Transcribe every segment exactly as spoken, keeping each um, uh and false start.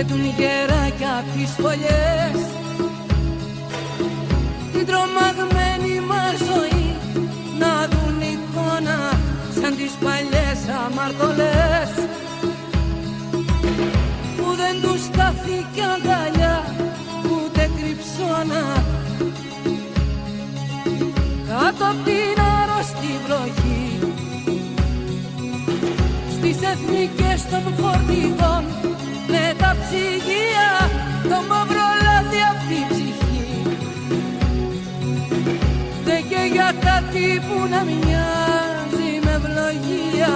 πετούν γεράκια απ' τις φωλιές. Την τρομαγμένη μας ζωή να δουν εικόνα σαν τις παλιές αμαρτωλές, που δεν τους στάθηκε αγκαλιά ούτε κρυψώνα κάτω απ' την άρρωστη βροχή. Στις εθνικές των φορτηγών με τα ψυγεία, το μαύρο λάδι απ' την ψυχή, δε και για κάτι που να μοιάζει με ευλογία.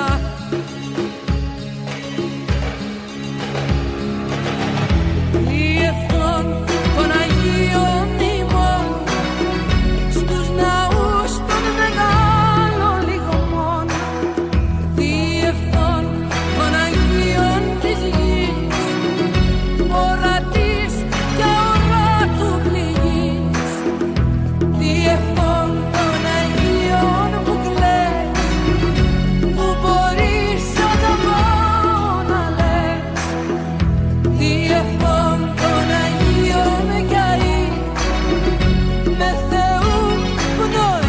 Διευθών των Αγίων ημών στους ναούς των μεγάλων λιγμών, διευθών των Αγίων της γης, ορατής και οράτου πληγής, διευθών των Αγίων που κλαις, που μπορείς αγαπάω να λες, διευθών των Αγίων κι αεί με Θεού πνοή.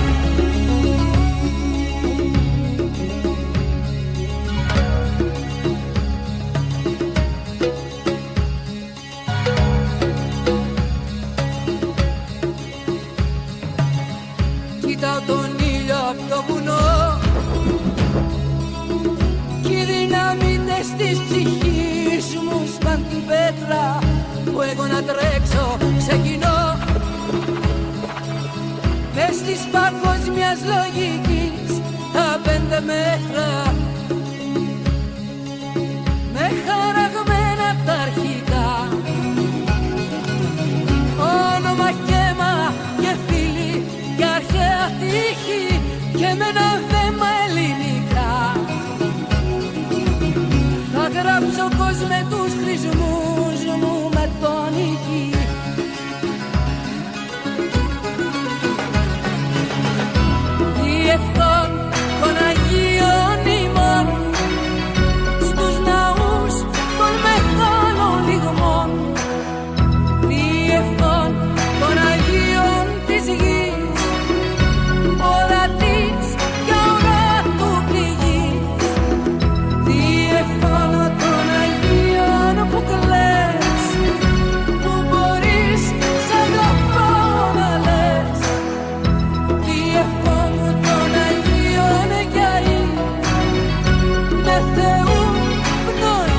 Κοίταω τον ήλιο απ' το βουνό κι οι δυναμίτες της ψυχής μου σπαν την πέτρα που εγώ να τρέξω ξεκινώ. Μες της παγκόσμιας λογικής τα πέντε μέτρα με χαραγμένα τα αρχικά, όνομα και μα και φίλοι και αρχαία τύχη και με ένα θέμα ελληνικά. Θα γράψω πως με τους χρησμούς μου με τον ηχή. Διευθών των Αγίων ημών στους ναούς των μεγάλων λιγμών, διευθών των Αγίων της γης, ορατής και οράτου πληγής, διευθών των Αγίων που κλαις, που μπορείς σ' αγαπάω να λες, διευθών των Αγίων κι αεί με Θεού πνοή.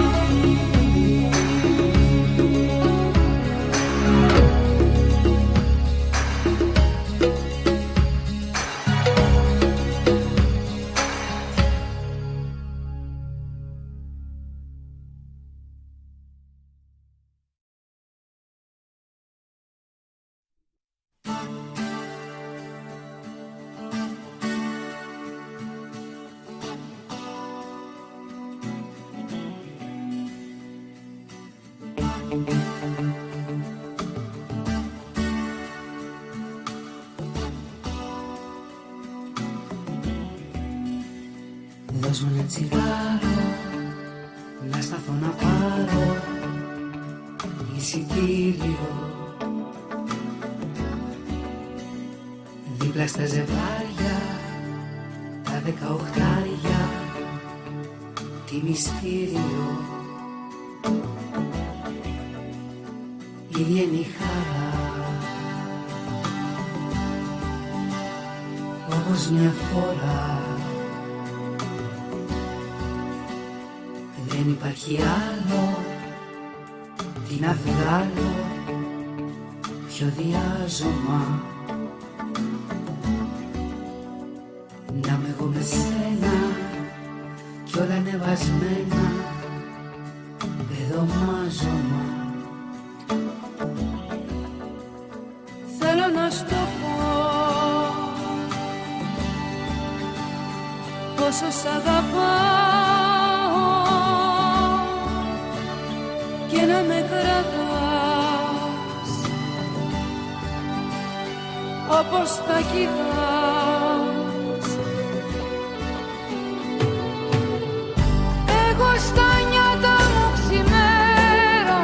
Δώσ' μου ένα τσιγάρο να σταθώ να πάρω εισιτήριο δίπλα στα ζευγάρια τα δεκαοχτάρια, τι μυστήριο, ίδια είναι η χαρά, όπως μια φορά. Δεν υπάρχει άλλο, τι να βγάλω, ποιο διάζωμα, να με εγώ με σένα κι όλα ανεβασμένα, πεδομάζωμα. Θέλω να σου το πω πόσο σ' αγαπάω και να με κρατάς όπως τα κοιτάς. Εγώ στα νιάτα μου ξημέρωνα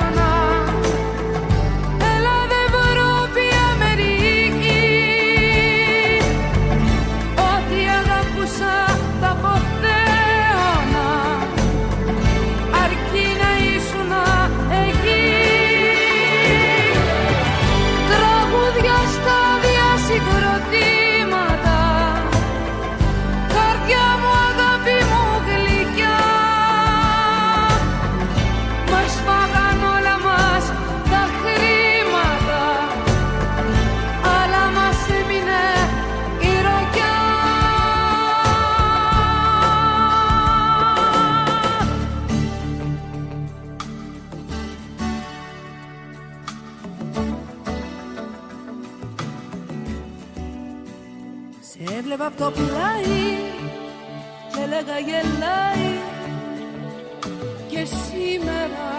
Σε έβλεπα απ' το πλάι και έλεγα γελάει και σήμερα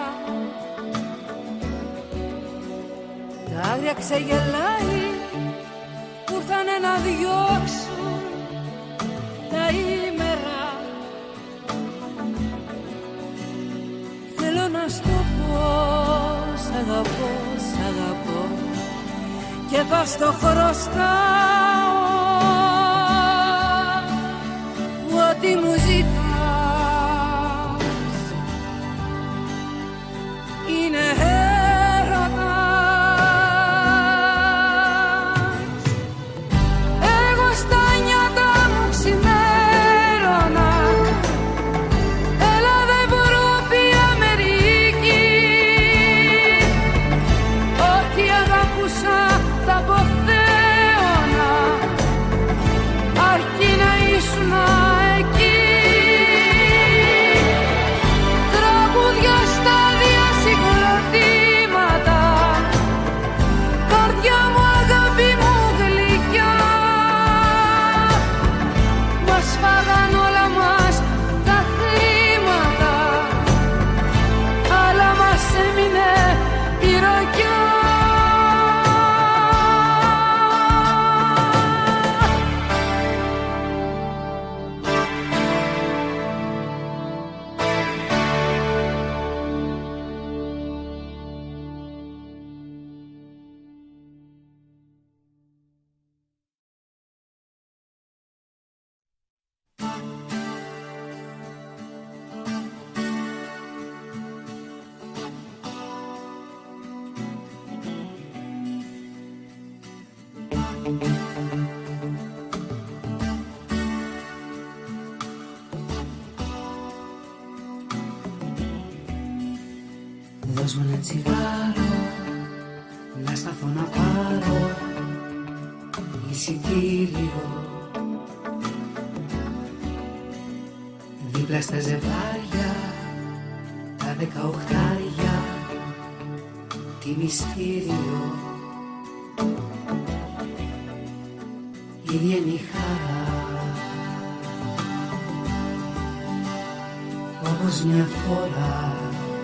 τα άγρια ξεγελάει που ήρθανε να διώξουν τα ημέρα. Θέλω να στο πω, σ' αγαπώ, σ' αγαπώ και θα στο χρωστάω ό,τι μου ζητάς. Είναι έρωτας. Εγώ στα νιάτα μου ξημέρωνα. Ελλάδα, Ευρώπη, Αμερική. Ό,τι αγαπούσα τα αποθέωνα, αρκεί να ήσουν εκεί. Τραγούδια, στάδια, συγκροτήματα, καρδιά μου, αγάπη μου γλυκιά. Μας φάγαν όλα μας τα χρήματα, αλλά μας έμεινε η ροκιά. Δώσ' μου ένα τσιγάρο, να σταθώ να πάρω εισιτήριο. Δίπλα στα ζευγάρια, τα δεκαοχτάρια, τι μυστήριο. Ίδια είναι η χαρά, όπως μια φορά.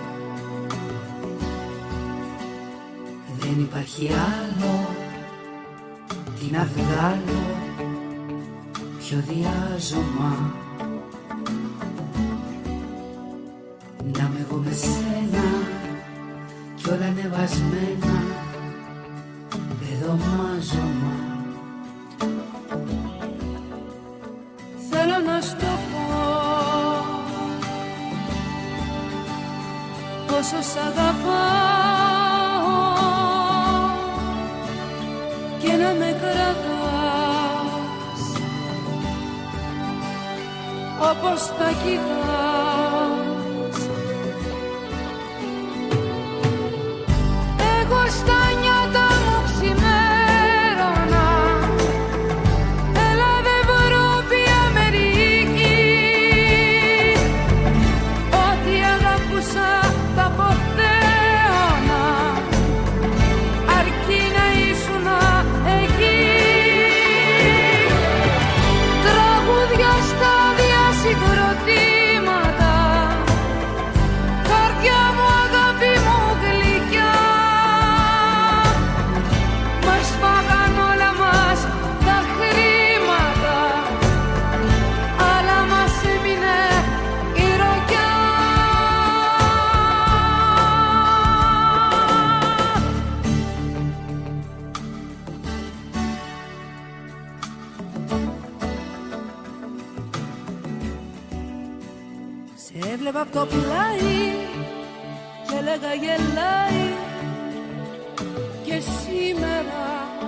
Δεν υπάρχει άλλο, τι να βγάλω, ποιο διάζωμα. Να είμαι εγώ με σένα κι όλα ανεβασμένα, πεδομάζωμα. Θέλω να στο πω πόσο σ' αγαπάω και να με κρατάς όπως τα κοιτάς. Εγώ στα νιάτα μου ξημέρωνα. Ελλάδα, Ευρώπη, Αμερική. Ό,τι αγαπούσα τα αποθέωνα, αρκεί να ήσουν εκεί. Τραγούδια, στάδια, συγκροτήματα, καρδιά μου, αγάπη μου γλυκιά. Μας φάγαν όλα μας τα χρήματα, αλλά μας έμεινε η ροκιά. Σε έβλεπα απ' το πλάι και έλεγα γελάει και σήμερα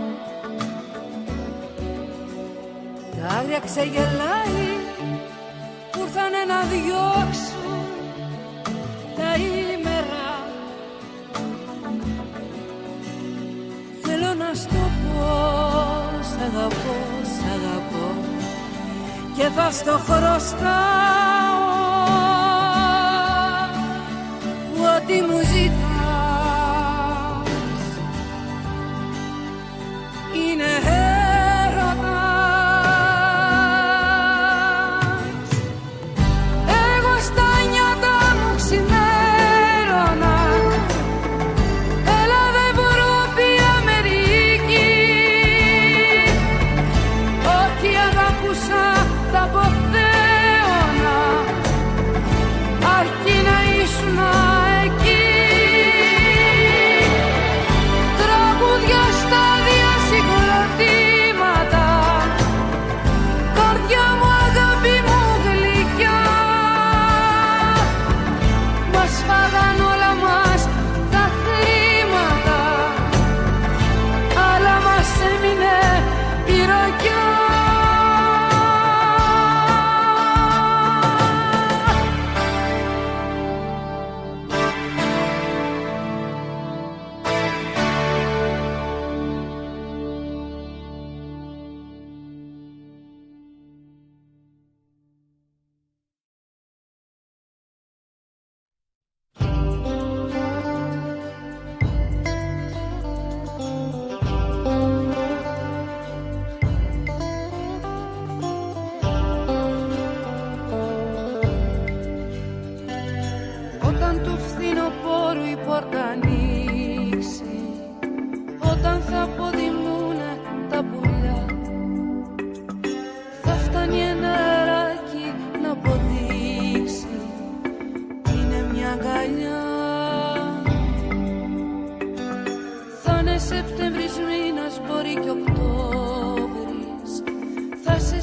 τα άγρια ξεγελάει που ήρθανε να διώξουν τα ημέρα. Θέλω να στο πω, σ' αγαπώ, σ' αγαπώ και θα στο χρωστάω ό,τι μου ζητάς. Είναι έρωτας.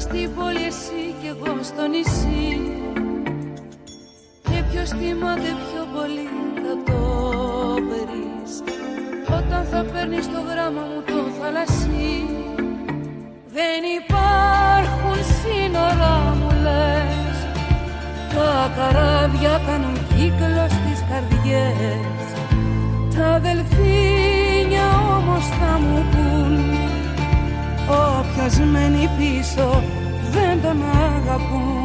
στην πόλη, εσύ κι εγώ στο νησί. Και ποιος θυμάται πιο πολύ θα το βρεις όταν θα παίρνεις το γράμμα μου το θαλασσί. Δεν υπάρχουν σύνορα μου λες, τα καράβια κάνουν κύκλο στις καρδιές. Τα δελφίνια όμως θα μου πουν, όποιος μένει πίσω δεν τον αγαπούν.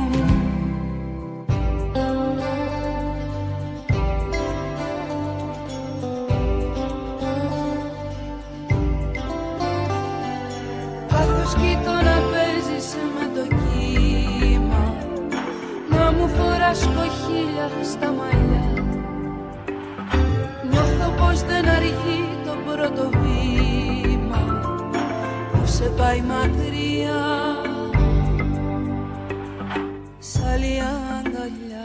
Καθώς κοιτώ να παίζεις με το κύμα, να μου φοράς κοχύλια στα μαλλιά, νιώθω πως δεν αργεί το πρώτο βήμα που σε πάει μακριά, σ' άλλη αγκαλιά.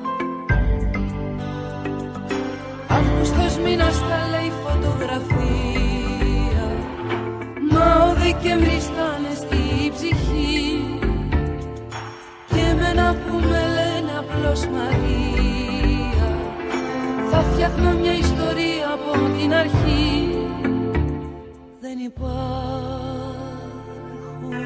Αύγουστος μήνας τα λέει φωτογραφία, μα ο Δεκέμβρης θα είναι στη ψυχή. Και εμένα που με λένε απλώς Μαρία, θα φτιάχνω μια ιστορία από την αρχή. Δεν υπάρχουν,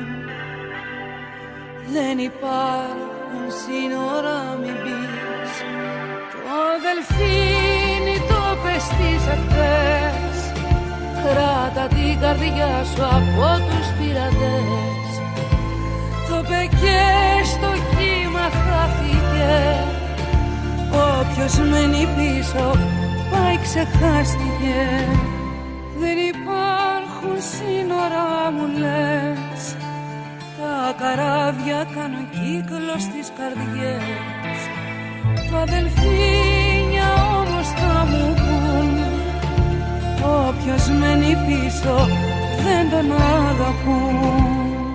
δεν υπάρχουν σύνορα, μην πεις. Το δελφίνι το πες τις ακτές, κράτα την καρδιά σου από τους πειρατές. Το πε και στο κύμα χάθηκε, όποιος μένει πίσω πάει ξεχάστηκε. Δεν υπάρχουν σύνορα μου λες, τα καράβια κάνουν κύκλο στις καρδιές. Τα δελφίνια όμως θα μου πουν, όποιος μένει πίσω δεν τον αγαπούν.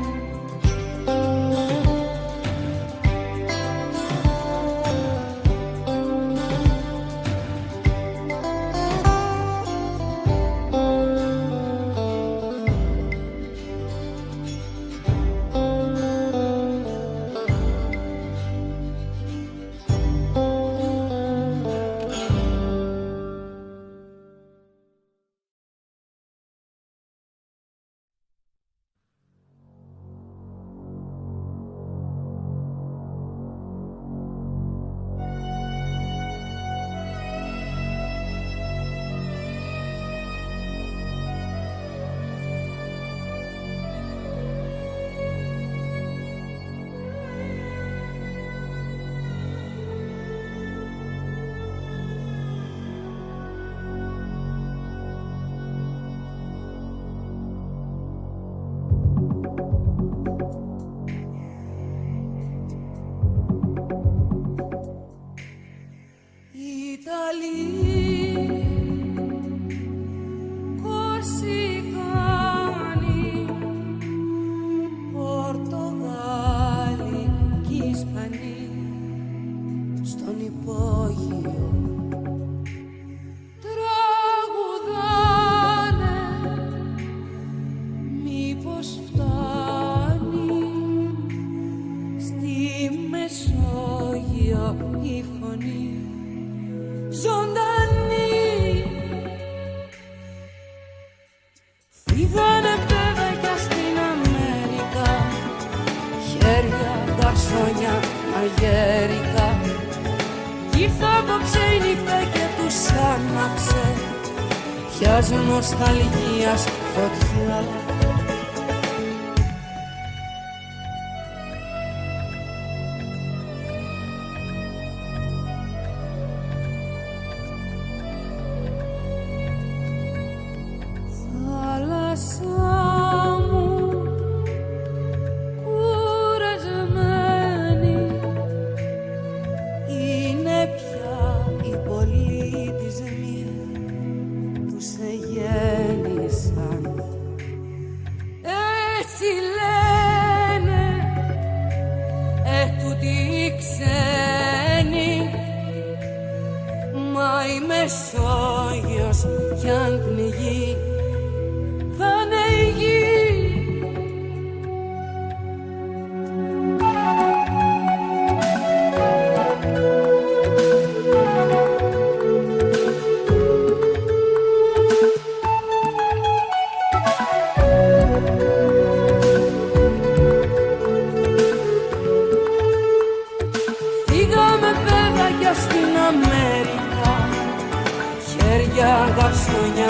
Νοσταλγίας φωτιά.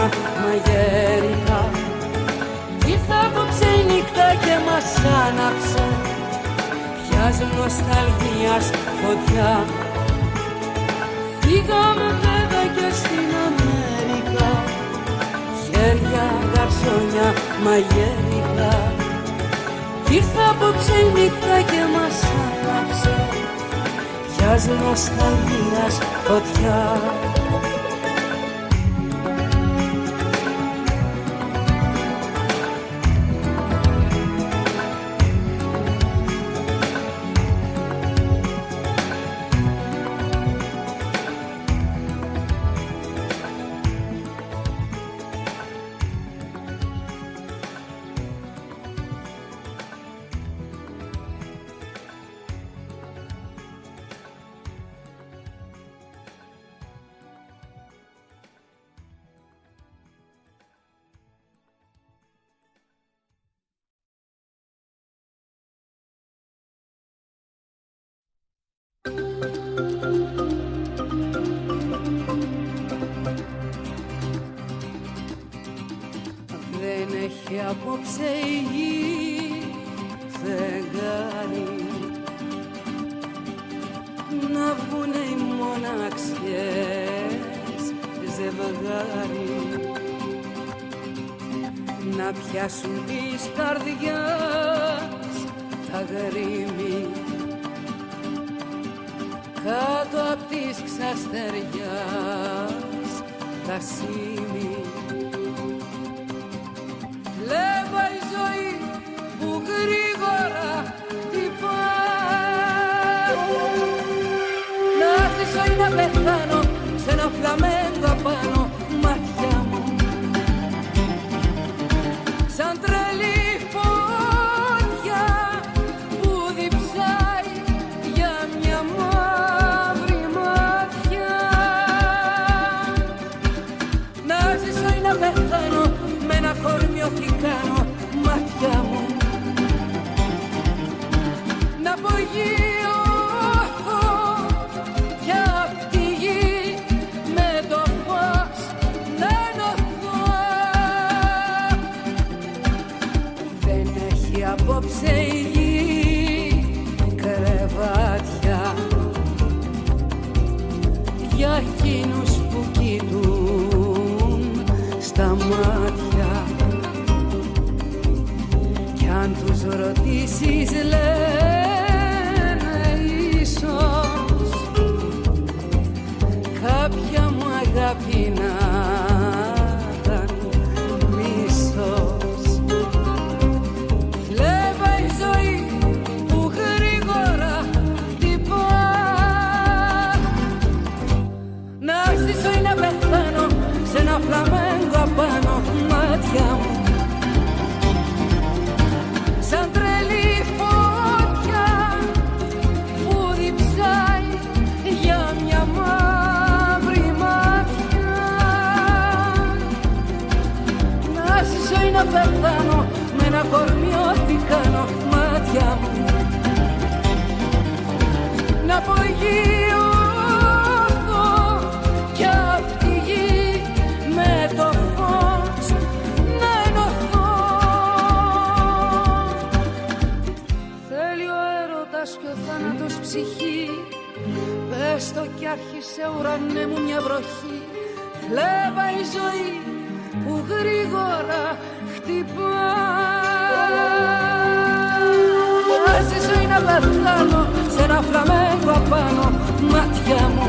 μαγέρικα. Ήρθα απόψε η νύχτα και μας άναψε ποιας νοσταλγίας φωτιά. Φύγαμε βέβαια και στην Αμέρικα, χέρια, γαρσόνια, μαγέρικα. Ήρθα απόψε η νύχτα και μας άναψε ποιας νοσταλγίας φωτιά. Δεν έχει απόψε η γη φεγγάρι, να βγουνε οι μοναξιές ζευγάρι, να πιάσουν της καρδιάς τα γρήμη κάτω απ' της ξαστεριάς τα σήμη. Βλέπα η ζωή που γρήγορα χτυπά, να ζήσω ή να πεθάνω σε ένα φλαμέγκο απάνω μάτια μου, σαν τρελή φωτιά που διψάει για μια μαύρη μάτια. Να ζήσω ή να πεθάνω με ένα κορμιό τι κάνω μάτια μου, να απογειωθώ κι απ' τη γη με το φως να ενωθώ. Δεν έχει απόψε η γη κρεβάτια για εκείνους που κοιτούν στα μάτια. Κι αν τους ρωτήσεις λένε ίσως κάποια μου αγάπη να ήταν μίσος. Βλέπα η ζωή που γρήγορα χτυπά, να ζήσω ή να πεθάνω σε ένα φλαμέγκο απάνω μάτια μου, σαν τρελή φωτιά που διψάει για μια μαύρη μάτια. Να ζήσω ή να πεθάνω με ένα κορμιό τι κάνω μάτια μου, να απογειωθώ κι απ' τη γη με το φως να ενωθώ. Θέλει ο έρωτας κι ο θάνατος ψυχή, πες το κι άρχισε ουρανέ μου μια βροχή. Βλέπα η ζωή που γρήγορα χτυπά, να ζήσω ή να πεθάνω σε ένα φλαμέγκο απάνω μάτια μου,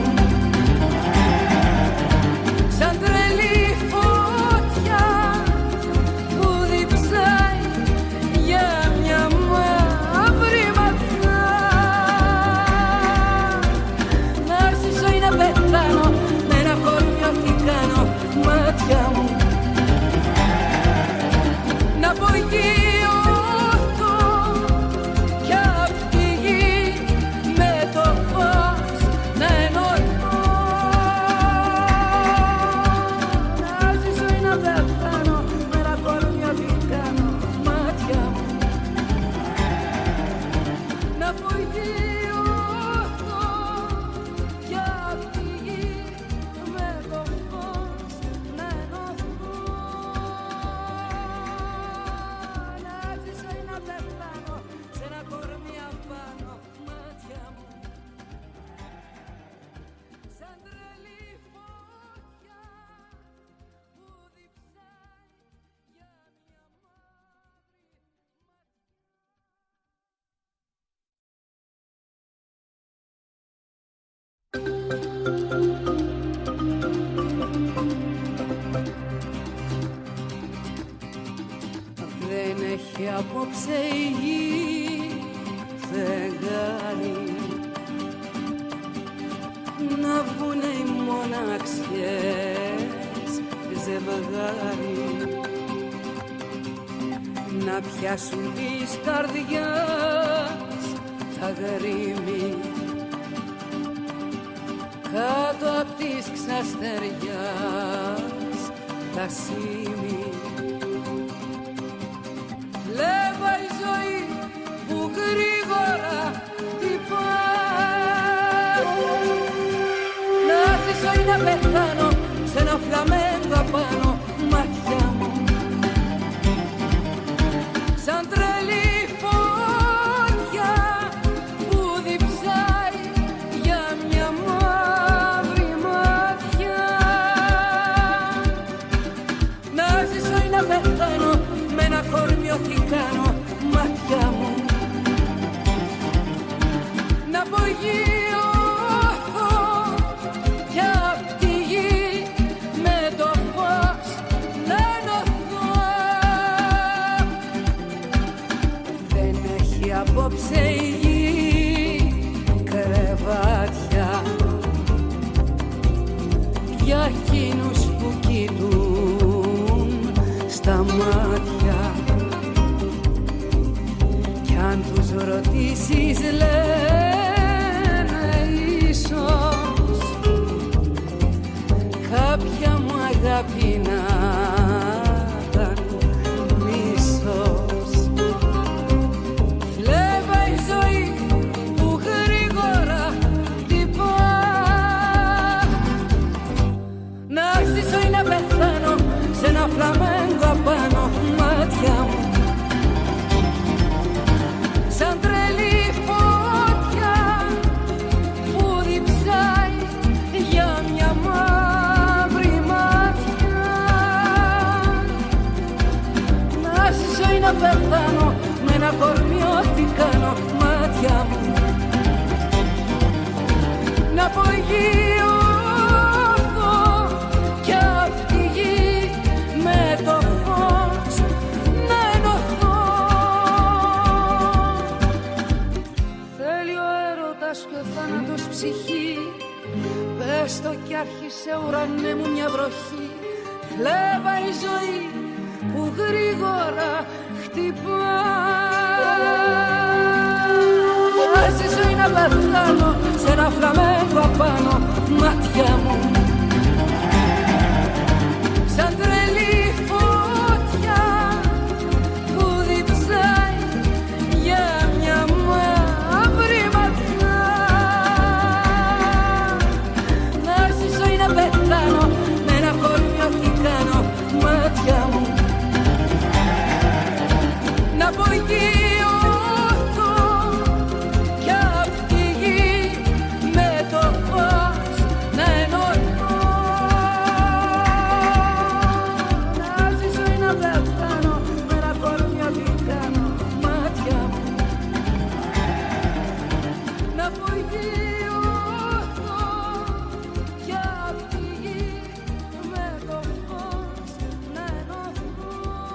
σαν τρελή φωτιά που διψάει για μια μαύρη ματιά. Να ζήσω ή να πεθάνω με ένα κορμιό τι κάνω μάτια μου, να απογειωθώ κι απ' τη γη με το φως να ενω έχει απόψε η γη φεγγάρι, να βγουνε οι μοναξιές ζευγάρι, να πιάσουν της καρδιάς τα γρήμη κάτω απ' της ξαστεριάς τα σήμη. Βλέπα η ζωή που γρήγορα τυπά, να ζήσω ή να πεθάνω σε ένα φλαμέγκο απάνω μάτια μου, σαν τρελή φωτιά που διψάει για μια μαύρη μάτια. Να ζήσω ή να πεθάνω με ένα κορμί ό,τι κάνω μάτια μου, να απογειωθώ κι απ' τη γη με το φως να ενωθώ. Δεν έχει απόψε η γη κρεβάτια για εκείνους που κοιτούν στα μάτια, κι αν τους ρωτήσεις λένε ίσως κάποια μου αγάπη να ήταν μίσος. Βλέπα η ζωή που γρήγορα τυπά, να ζήσω ή να πεθάνω σε ένα φλαμέγκο απάνω μάτια μου, σαν τρελή φωτιά που διψάει για μια μαύρη μάτια. Να ζήσω ή να πεθάνω με ένα κορμί ό,τι κάνω μάτια μου, να απογειωθώ κι απ' τη γη με το φως να ενωθώ. Θέλει ο έρωτας και ο θάνατος ψυχή, πες το κι άρχισε ουρανέ μου μια βροχή. Φλέβα η ζωή που γρήγορα χτυπά, να ζήσω ή να πεθάνω σε ένα φλαμέγκο απάνω μάτια μου, σαν τρελή φωτιά που διψάει για μια μαύρη ματιά. Να ζήσω ή να πεθάνω με ένα κορμί ό,τι κάνω μάτια μου, να απογειωθώ κι απ' τη γη με το φως να ενωθώ. Να ζήσω ή να πεθάνω με ένα κορμί ό,τι κάνω μάτια μου, να απογειωθώ κι απ' τη γη με το φως να ενωθώ.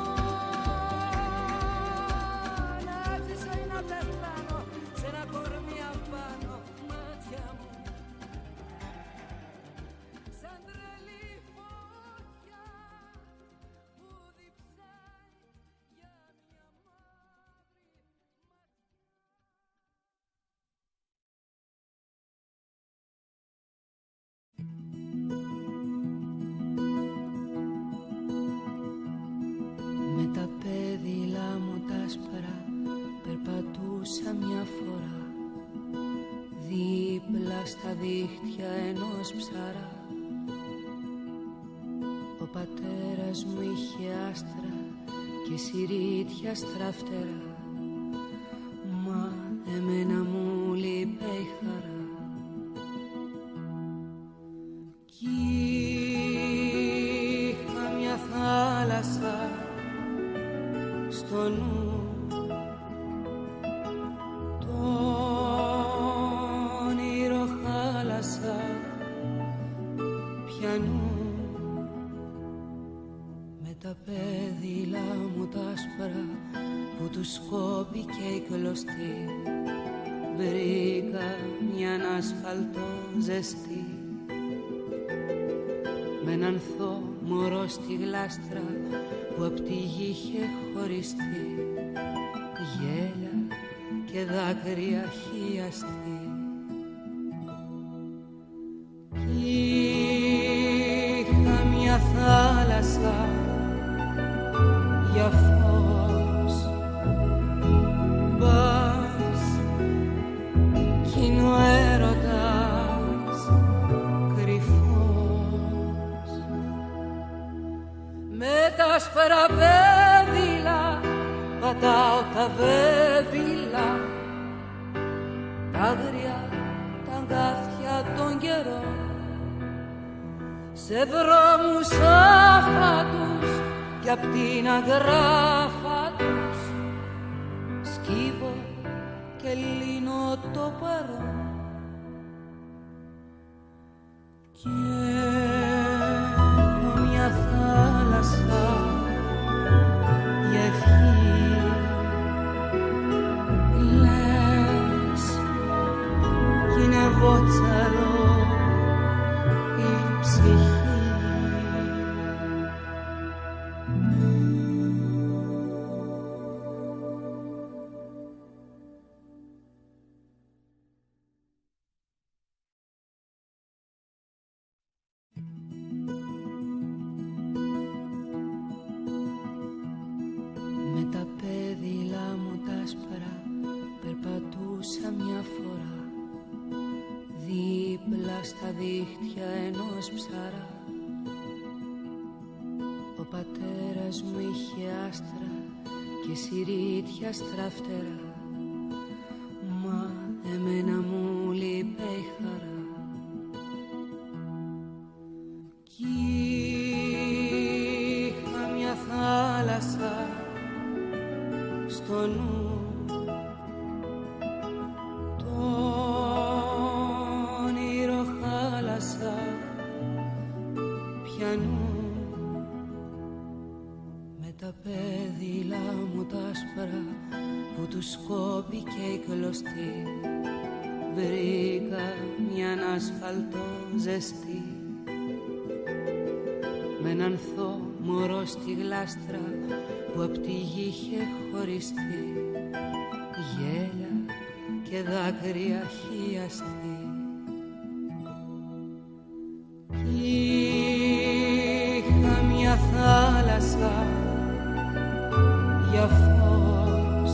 Να ζήσω ή να πεθάνω σε ένα κορμί απάνω μάτια μου, σαν τρελή φωτιά που διψάει για μια μαύρη. Με τα πέδιλα μου τα άσπρα περπατούσα μια φορά δίπλα στα δίχτυα ενός ψαρά. Ο πατέρας μου είχε άστρα και συρίτια στραφτερά, μα εμένα μου λείπε η χαρά. Κι είχα μια θάλασσα στο νου, το όνειρο χάλασα πιανού. Με τα πέδιλα μου τα άσπρα σκόπηκε η κλωστή. Βρήκα μιαν ασφαλτό ζεστή με έναν θό μωρό στη γλάστρα που απ' τη γη είχε χωριστεί. Γέλια και δάκρυα χιαστή. Είχα μια θάλασσα για φως, μπας κι είναι ο έρωτας κρυφός. Με τα άσπρα βέβηλα πατάω τα βέβηλα, τα άγρια, τα αγκάθια των καιρών, σε δρόμους άφατους κι απ' την αγράφα τους σκύβω και λύνω το παρόν. Και έχω μια θάλασσα για ευχή, λες κι είναι βότσαλο η ψυχή. Με τα πέδιλα μου τα άσπρα περπατούσα μια φορά δίπλα στα δίχτυα ενός ψαρά. Ο πατέρας μου είχε άστρα και συρίτια στραφτερά, μα εμένα μου λείπε η χαρά. Κι είχα μια θάλασσα στο νου, με τα πέδιλα μου τα άσπρα που τους σκόπηκε η κλωστή. Βρήκα μιαν ασφαλτό ζεστή με έναν θό μωρό στη γλάστρα που απ' τη γη είχε χωριστεί. Γέλια και δάκρυα χιαστή. Είχα μια θάλασσα για φως,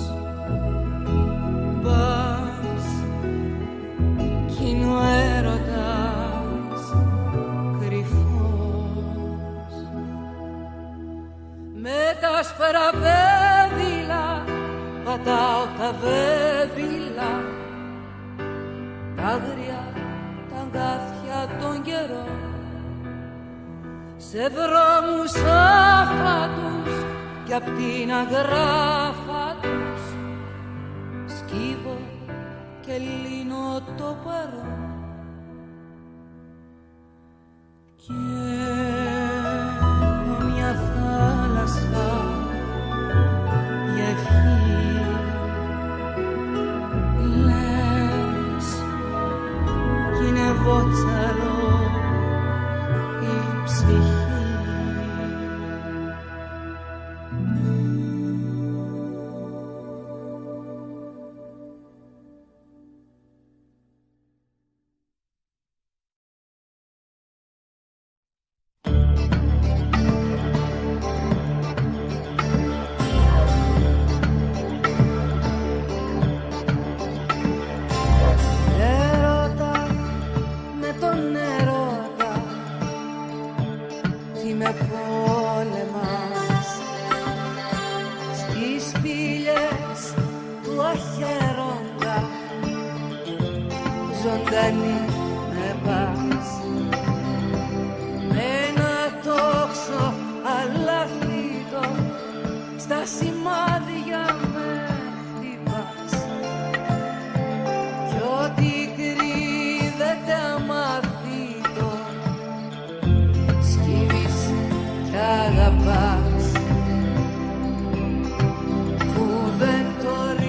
μπας κι είναι ο έρωτας κρυφός. Με τα άσπρα βέβηλα πατάω τα βέβηλα, τα άγρια, τα αγκάθια των καιρών, σε δρόμους άφατους κι απ' την αγράφα τους σκύβω και λύνω το παρόν. Και έχω μια θάλασσα για ευχή, λες κι είναι βότσαλο η ψυχή. Αγαπάς που δεν το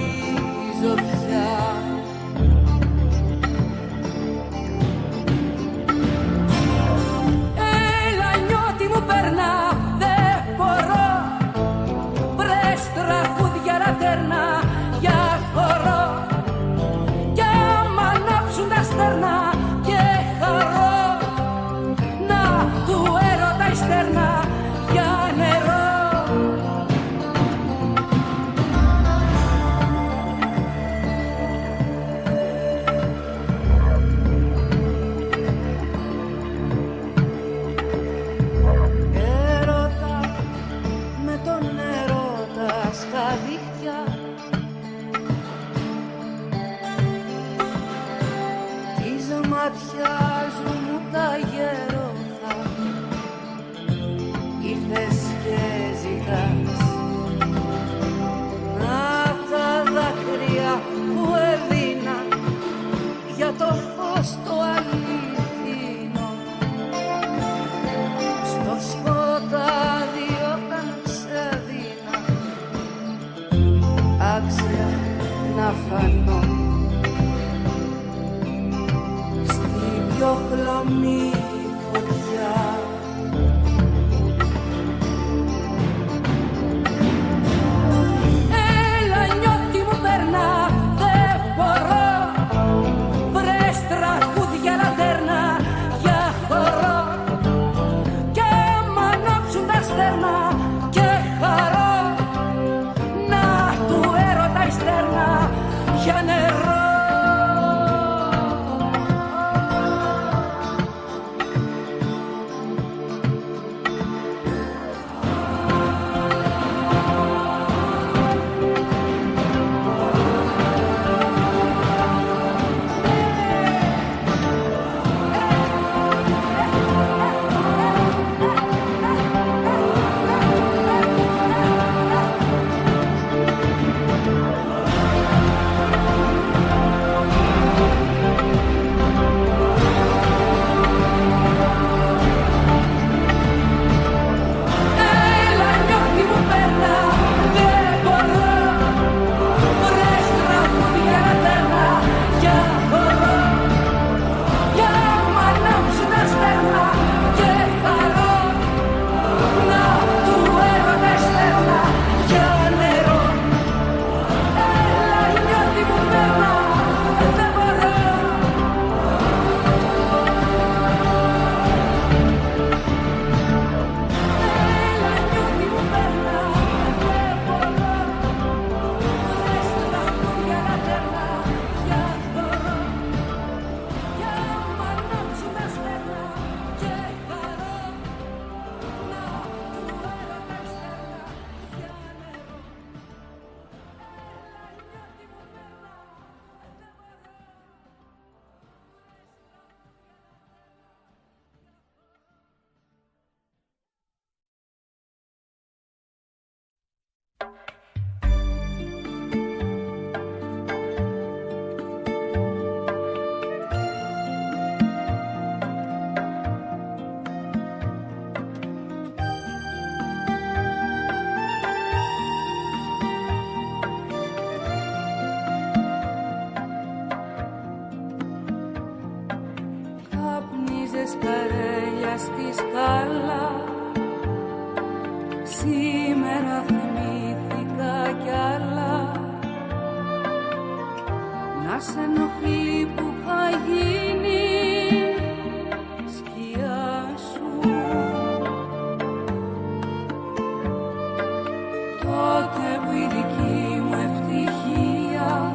ματιάζουν μου τα γέροντα. Ήρθες και ζητάς απ' τα δάκρυα που έδινα για το φως το αληθινό. Στο σκοτάδι όταν ξεδίνα άξια να φανώ στη πιο χλωμή φωτιά. Έλα νιώτη μου περνά, δεν μπορώ, βρες τραγούδια λατέρνα για χορό και μ' ανάψουν τα στέρνα και χαρώ να του έρωτα η στέρνα για νερό. Καρέλια στη σκάλα, σήμερα θυμήθηκα κι άλλα. Να σ' ενοχλεί που είχα γίνει σκιά σου. Τότε που η δική μου ευτυχία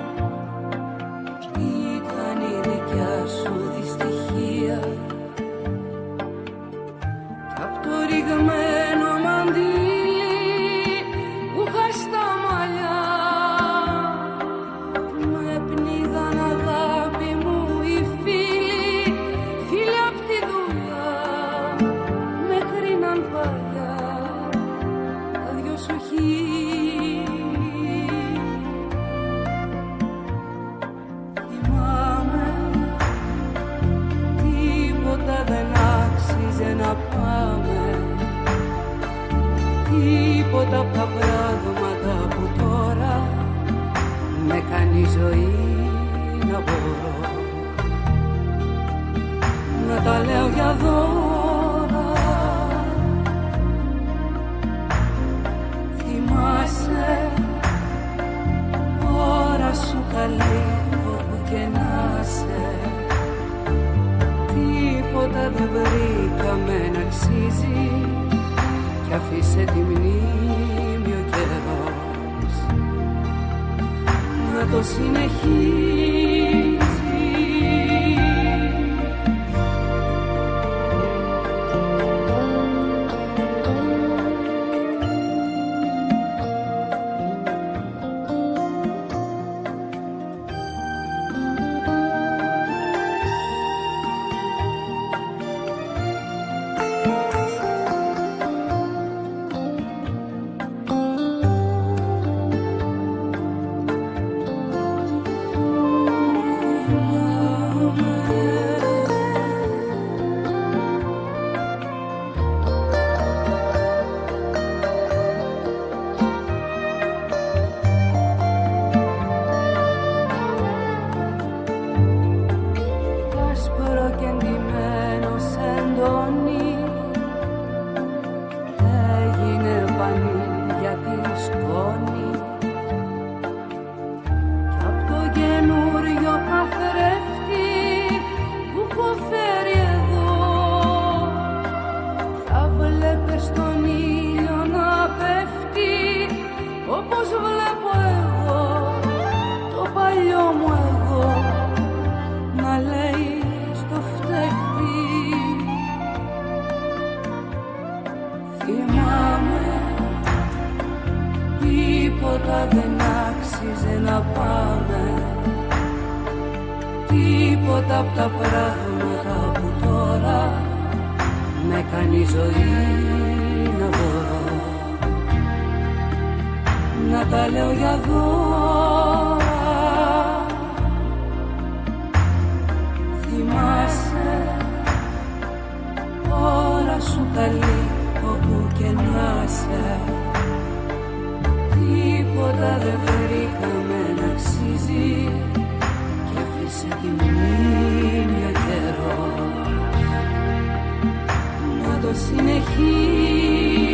ήταν η δικιά σου δυστυχία. Κι απ' το ρηγμένο μαντίλι που είχα στα μαλλιά με πνίγαν αγάπη μου οι φίλοι, φίλοι απ' τη δουλειά με κρίναν παλιά τα δυο σου χείλη. Θυμάμαι τίποτα δεν άξιζε να πάμε, τίποτα απ' τα πράγματα που τώρα με κάνει η ζωή να μπορώ να τα λέω για δώρα. Θυμάσαι ώρα σου καλή όπου και να σε, τίποτα δεν βρήκαμε να αξίζει κι αφήσε τη μνήμη ο καιρός να το συνεχίζει. ξαναπάμε. Τίποτα απ' τα πράγματα που τώρα με κάνει η ζωή να μπορώ να τα λέω για δώρα. Θυμάσαι ώρα σου καλή όπου και να είσαι. Τίποτα δεν βρήκαμε να αξίζει κι αφήσε τη μνήμη καιρό να το συνεχίσει.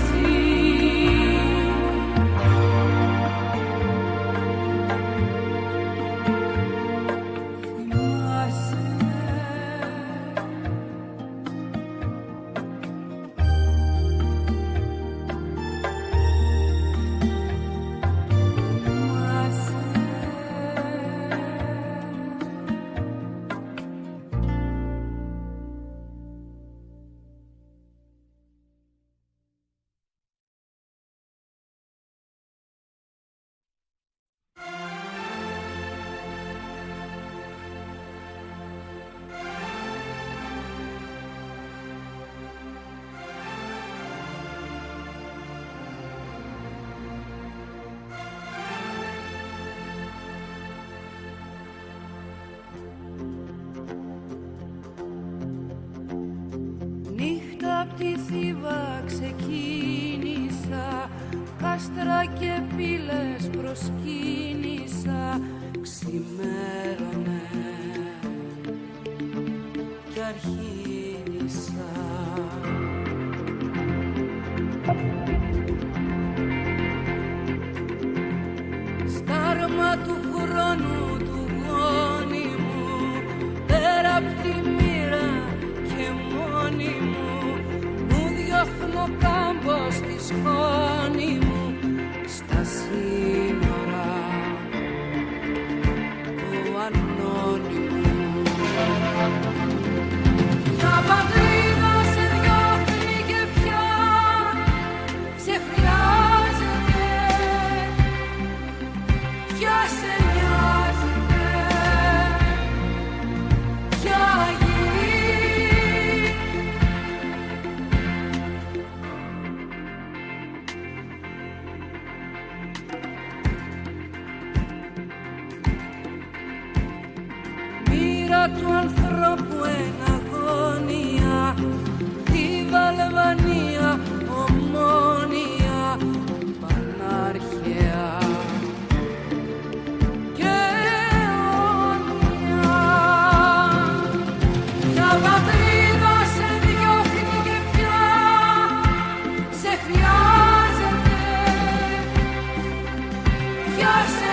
Απ' τη Θήβα ξεκίνησα, κάστρα και πύλες προσκύνησα. Ξημέρωνε κι αρχίνησα. Στάρμα του χρόνου του γόνιμου, πέρα απ' τη μοίρα και μόνη μου, διώχνω κάμπο στη σκόνη μου στα σύνορα του ανώνυμου. Μια πατρίδα σε διώχνει και πια σε χρειάζεται, πια σε νοιάζεται, πια του ανθρώπου εν αγωνία, τη Βαλβανία ομόνια, πανάρχαια και αιώνια. Μια πατρίδα σε διώχνει και πια σε χρειάζεται, πια σε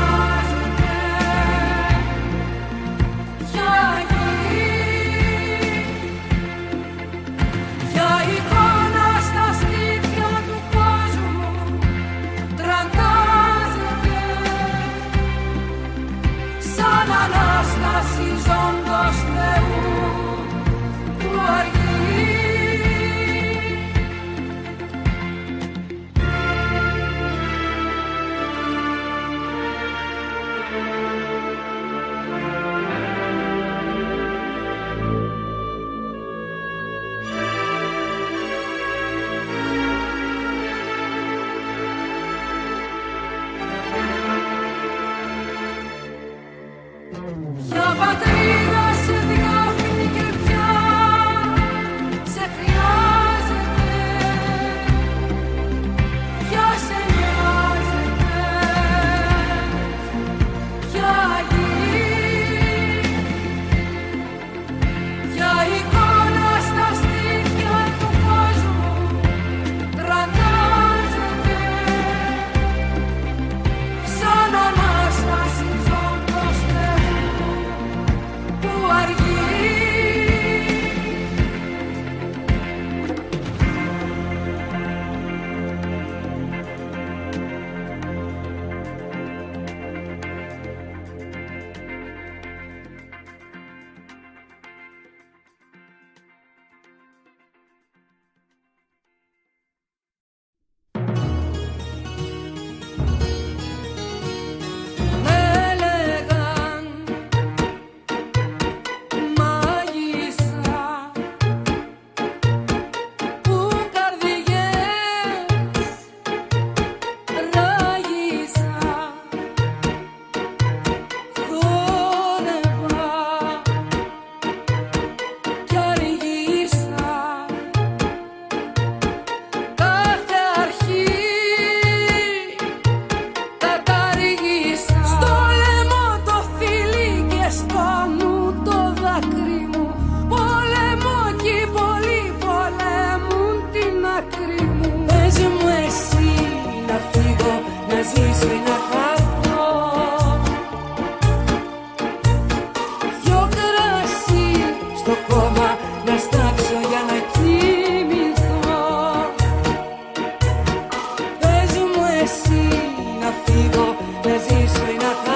ζώντος Θεού που αργεί. Για πατρίδα να